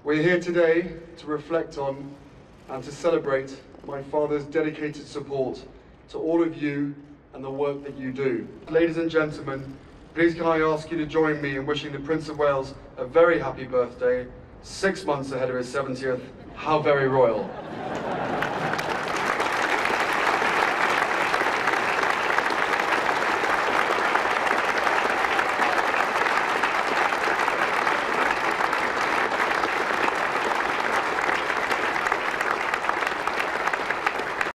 We're here today to reflect on and to celebrate my father's dedicated support to all of you and the work that you do. Ladies and gentlemen, please can I ask you to join me in wishing the Prince of Wales a very happy birthday, 6 months ahead of his 70th. How very royal.